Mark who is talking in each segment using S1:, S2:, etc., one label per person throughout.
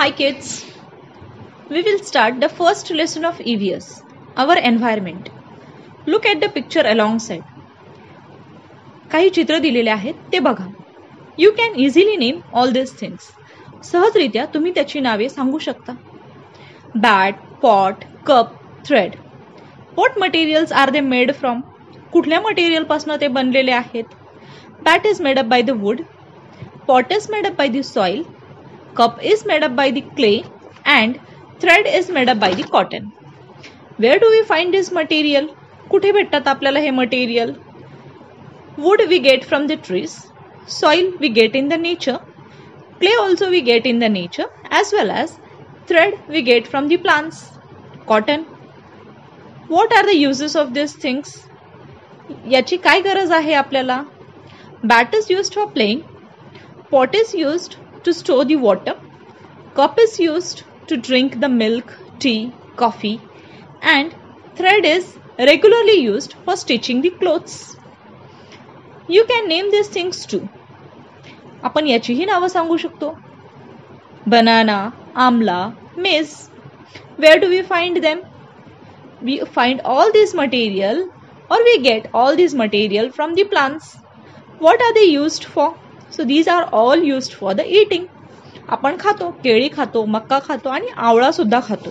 S1: Hi kids, we will start the first lesson of EVS, our environment. Look at the picture alongside. काही चित्र दिलेले आहेत ते बघा. You can easily name all these things. सहजरित्या तुम्ही त्याची नावे सांगू शकता. Bat, pot, cup, thread. What materials are they made from? कुठल्या मटेरियल पासून ते बनलेले आहेत? Bat is made up by the wood. Pot is made up by the soil. Cup is made up by the clay and thread is made up by the cotton. Where do we find this material? कुठे भेटतात आपल्याला हे material? Wood we get from the trees. Soil we get in the nature. Clay also we get in the nature as well as thread we get from the plants. Cotton. What are the uses of these things? याची काय गरज आहे आपल्याला? Bat is used for playing. Pot is used to store the water. Cup is used to drink the milk, tea, coffee. And thread is regularly used for stitching the clothes. You can name these things too. आपण याचीही नावं सांगू शकतो. Banana, amla, maize. Where do we find them? We find all this material or we get all this material from the plants. What are they used for? So these are all used for the eating. आपण खातो, केळी खातो, मक्का खातो आणि आवळा सुद्धा खातो.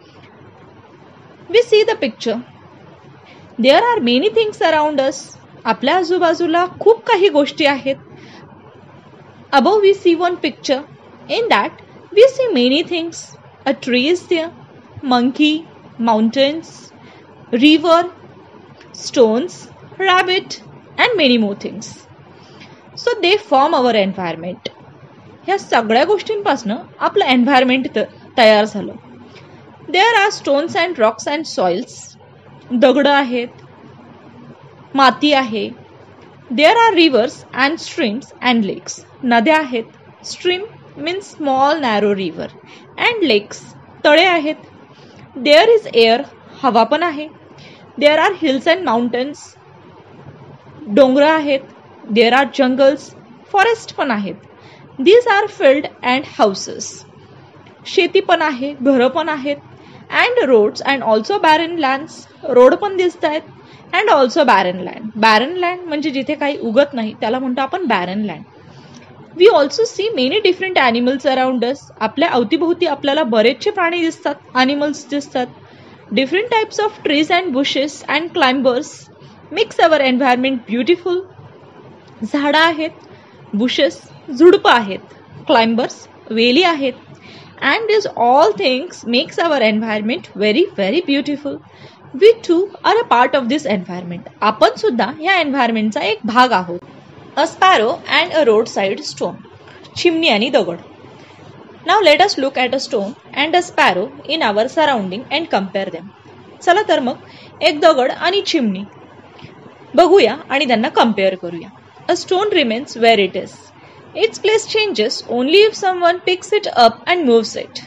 S1: We see the picture. There are many things around us. आपल्या आजूबाजूला खूप काही गोष्टी आहेत. Above we see one picture. In that we see many things. A tree is there, monkey, mountains, river, stones, rabbit and many more things. So they form our environment. ह्या सगळ्या गोष्टींपासून आपलं एन्व्हायरमेंट तयार झालं. There are stones and rocks and soils. दगड आहेत, माती आहे. There are rivers and streams and lakes. नद्या आहेत. Stream means small narrow river and lakes. तळे आहेत. There is air. हवा पण आहे. There are hills and mountains. डोंगर आहेत. There are jungles, forest पण आहेत. These are field and houses. शेती पण आहे, घरं पण आहेत. And roads and also barren lands. Road पण दिसत आहेत. And also barren land. Barren land म्हणजे जिथे काही उगत नाही त्याला म्हणतो आपण barren land. We also see many different animals around us. आपल्या अवतीभोवती आपल्याला बरेचसे प्राणी दिसतात, animals दिसतात. Different types of trees and bushes and climbers makes our environment beautiful. झाडं आहेत, bushes, झुडपं आहेत, climbers, वेली आहेत. And these all things makes our environment very very beautiful. We too are a part of this environment. आपण सुद्धा या environmentचा एक भाग आहोत. A sparrow and a roadside stone. चिमणी आणि दगड. Now let us look at a stone and a sparrow in our surrounding and compare them. चला तर मग एक दगड आणि चिमणी बघूया आणि त्यांना कंपेअर करूया. A stone remains where it is. Its place changes only if someone picks it up and moves it.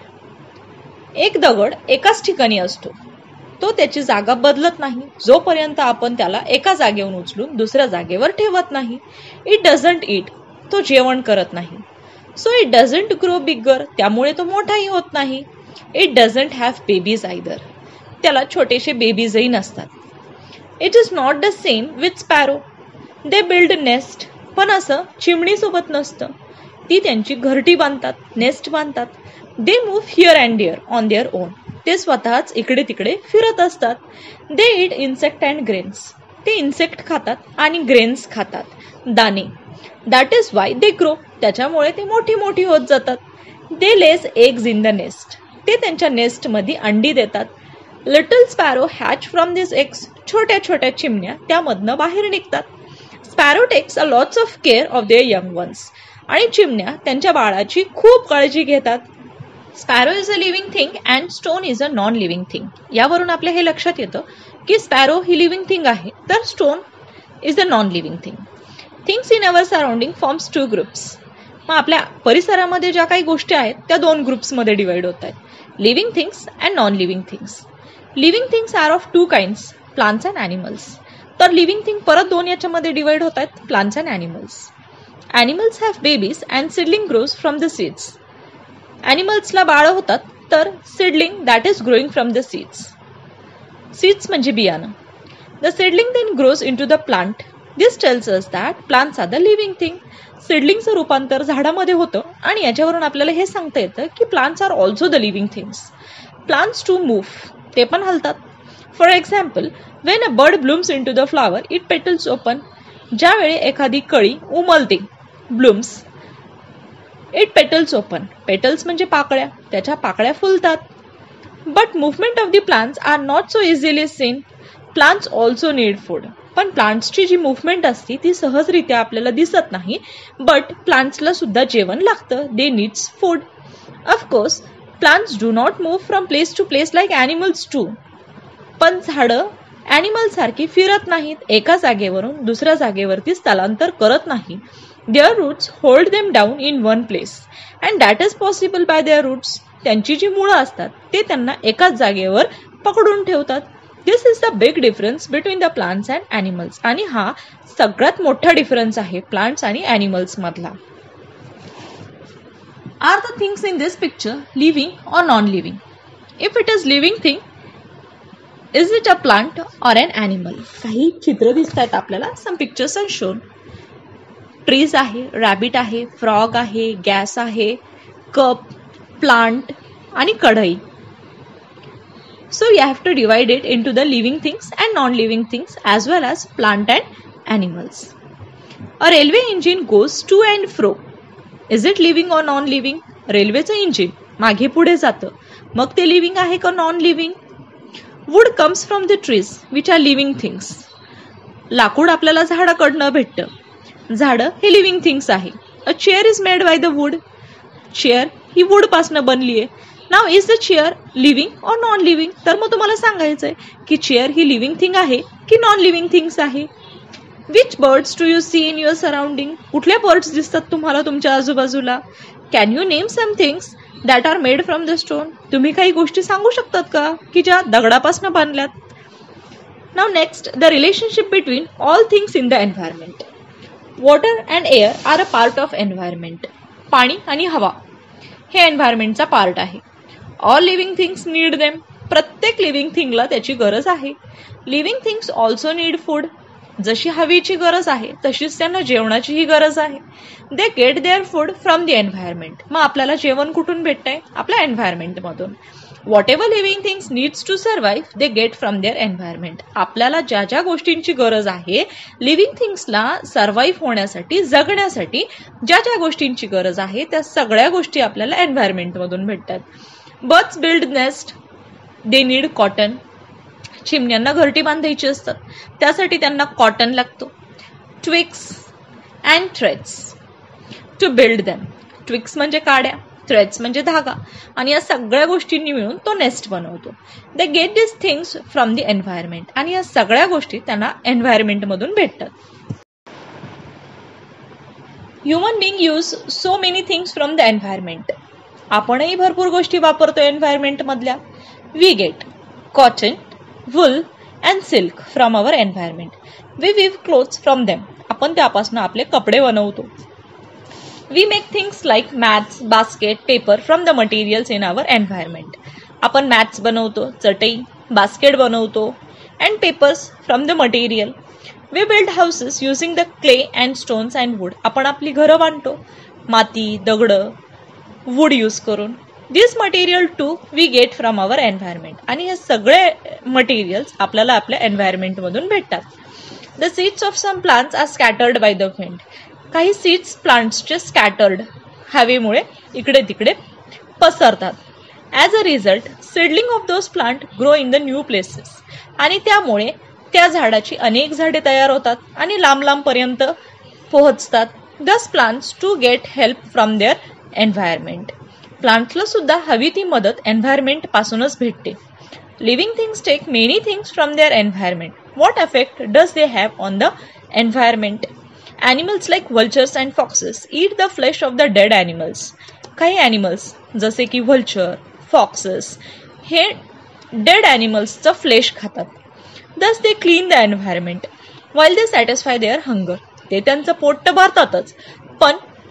S1: एक दगड एकाच ठिकाणी असतो. तो त्याची जागा बदलत नाही जोपर्यंत आपण त्याला एका जागेवरून उचलून दुसऱ्या जागेवर ठेवत नाही. It doesn't eat. तो जेवण करत नाही. So it doesn't grow bigger. त्यामुळे तो मोठाही होत नाही. It doesn't have babies either. त्याला छोटेसे बेबीजही नसतात. It is not the same with sparrow. They build nest. पण असं चिमणी सोबत नसतं. ती त्यांची घरटी बांधतात, नेस्ट बांधतात. They move here and there on their own. ते स्वतःच इकडे तिकडे फिरत असतात. They eat insect and grains. ते इन्सेक्ट खातात आणि ग्रेन्स खातात, दाणे. That is why they grow. त्याच्यामुळे ते मोठी मोठी होत जातात. They lays eggs in the nest. ते त्यांच्या नेस्ट मध्ये अंडी देतात. Little sparrow hatch from these eggs. छोट्या छोट्या चिमण्या त्यामधनं बाहेर निघतात. Sparrow takes a lots of care of their young ones. आणि चिमण्या त्यांच्या बाळाची खूप काळजी घेतात. Sparrow is a living thing and stone is a non-living thing. यावरून आपल्या हे लक्षात येतं की स्पॅरो ही लिव्हिंग थिंग आहे तर stone is a non living thing. Things in our surrounding forms 2 groups. मग आपल्या परिसरामध्ये ज्या काही गोष्टी आहेत त्या 2 ग्रुप्समध्ये डिवाइड होत आहेत. Living things and non living things. Living things are of 2 kinds, plants and animals. तर लिव्हिंग थिंग परत 2 याच्यामध्ये डिवाइड होत आहेत, plants and animals. Animals have babies and seedling grows from the seeds. ॲनिमल्सला बाळ होतात, तर seedling that is growing from the seeds. Seeds म्हणजे बियाणं. The seedling then grows into the plant. This tells us that plants are the living thing. सीडलिंगचं रूपांतर झाडामध्ये होतं आणि याच्यावरून आपल्याला हे सांगता येतं की plants are also the living things. Plants too move, ते पण हलतात. For example, when a bird blooms into the flower it petals open. ज्यावेळी एखादी कळी उमलते, blooms, it petals open. Petals म्हणजे पाकळ्या, त्याच्या पाकळ्या फुलतात. But movement of the plants are not so easily seen. Plants also need food. पण प्लांट्सची जी मुवमेंट असते ती सहजरित्या आपल्याला दिसत नाही, बट प्लांट्सला सुद्धा जेवण लागतं. They need food. Of course plants do not move from place to place like animals too. पण झाडं ॲनिमल सारखी फिरत नाहीत, एका जागेवरून दुसऱ्या जागेवरती स्थलांतर करत नाही. Their roots hold them down in one place and that is possible by their roots. त्यांची जी मुळं असतात ते त्यांना एकाच जागेवर पकडून ठेवतात. This is the big difference between the plants and animals. आणि हा सगळ्यात मोठा डिफरन्स आहे प्लांट्स आणि ॲनिमल्स मधला. Are the things in this picture living or non living? If it is living thing, is it a plant or an animal? काही चित्र दिसत आहेत आपल्याला. Some pictures are shown. Trees आहे, रॅबिट आहे, फ्रॉग आहे, गॅस आहे, कप, प्लांट आणि कढई. So you have to divide it into the living things and non-living things as well as plant and animals. A railway engine goes to and fro. Is it living or non-living? रेल्वेचं engine मागे पुढे जातं, मग ते living आहे का non living? Wood comes from the trees which are living things. लाकूड आपल्याला झाडाकडनं भेटतं. झाडं हे लिव्हिंग थिंग्स आहे. A chair is made by the wood. Chair ही वूड पासनं बनली आहे. Now is the chair living or non living? तर मग तुम्हाला सांगायचंय की चेअर ही लिव्हिंग थिंग आहे की नॉन लिव्हिंग थिंग्स आहे. Which birds do you see in your surrounding? कुठल्या बर्ड्स दिसतात तुम्हाला तुमच्या आजूबाजूला? Can you name some things that are made from the stone? तुम्ही काही गोष्टी सांगू शकतात का की ज्या दगडापासून बांधल्यात? Now next, the relationship between all things in the environment. Water and air are a part of environment. पाणी आणि हवा हे एन्व्हायरमेंटचा पार्ट आहे. All living things need them. प्रत्येक लिव्हिंग थिंगला त्याची गरज आहे. Living things also need food. जशी हवेची गरज आहे तशीच त्यांना जेवणाचीही गरज आहे. They get their food from the environment. मग आपल्याला जेवण कुठून भेटतंय? आपल्या एन्व्हायरमेंटमधून. Whatever living things needs to survive they get from their environment. आपल्याला ज्या ज्या गोष्टींची गरज आहे, लिव्हिंग थिंग्सला सर्व्हाइव्ह होण्यासाठी, जगण्यासाठी ज्या ज्या गोष्टींची गरज आहे त्या सगळ्या गोष्टी आपल्याला एन्व्हायरमेंटमधून भेटतात. Birds build nest, they need cotton. चिमण्यांना घरटी बांधायची असतात, त्यासाठी त्यांना कॉटन लागतो. Twigs and threads to build them. Twigs म्हणजे काड्या, थ्रेड्स म्हणजे धागा, आणि या सगळ्या गोष्टींनी मिळून तो नेस्ट बनवतो. They get this things from the environment. आणि या सगळ्या गोष्टी त्यांना एन्व्हायरमेंटमधून भेटतात. Human being use so many things from the environment. आपणही भरपूर गोष्टी वापरतो एन्व्हायरमेंट मधल्या. We get cotton, wool and silk from our environment. We weave clothes from them. आपण त्यापासून आपले कपडे बनवतो. We make things like mats, basket, paper from the materials in our environment. आपण मॅट्स बनवतो, चटई, बास्केट बनवतो, and papers from the material. We build houses using the clay and stones and wood. आपण आपली घरं बांधतो, माती, दगडं, वूड यूज करून. This material too we get from our environment. आणि हे सगळे मटेरियल्स आपल्याला आपल्या एन्व्हायरमेंट मधून भेटतात. The seeds of some plants are scattered by the wind. काही सीड्स प्लांट्सचे स्कॅटर्ड, हवेमुळे इकडे तिकडे पसरतात. As a result seedling of those plant grow in the new places. आणि त्यामुळे त्या झाडाची अनेक झाडे तयार होतात आणि लांब लांबपर्यंत पोहोचतात. Thus plants too get help from their environment. प्लांट्सला सुद्धा हवी ती मदत एन्व्हायरमेंट पासूनच भेटते. Living things take many things from their environment. What effect does they have on the environment? Animals like vultures and foxes eat the flesh of the dead animals. काही animals जसे की vulture, foxes हे dead animalsचं flesh खातात. Thus they clean the environment while they satisfy their hunger. ते त्यांचं पोट तर भरतातच, पण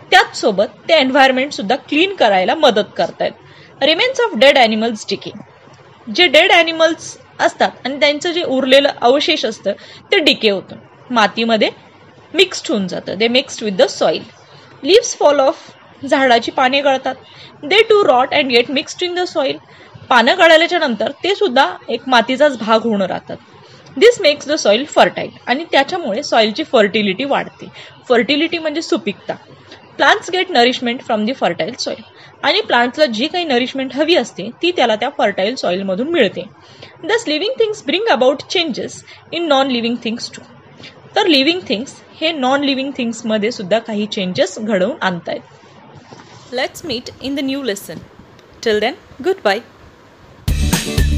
S1: त्याच सोबत ते एन्व्हायरमेंट सुद्धा क्लीन करायला मदत करतायत. Remains of dead animals decay. जे डेड ॲनिमल्स असतात आणि त्यांचं जे उरलेलं अवशेष असतं ते डिके होतं, मातीमध्ये मिक्स्ड होऊन जातं. They mixed with the soil. Leaves fall off. झाडाची पाने गळतात. They too rot and get mixed in the soil. पानं गळाल्याच्या नंतर ते सुद्धा एक मातीचाच भाग होऊन राहतात. This makes the soil fertile. आणि त्याच्यामुळे सॉइलची फर्टिलिटी वाढते. फर्टिलिटी म्हणजे सुपीकता. Plants get nourishment from the fertile soil. आणि प्लांट्सला जी काही नरिशमेंट हवी असते ती त्याला त्या फर्टाईल सॉइलमधून मिळते. Thus living things bring about changes in non living things too. तर लिव्हिंग थिंग्स हे नॉन लिव्हिंग थिंग्समध्ये सुद्धा काही चेंजेस घडवून आणतायत. Let's meet in the new lesson. Till then, good bye.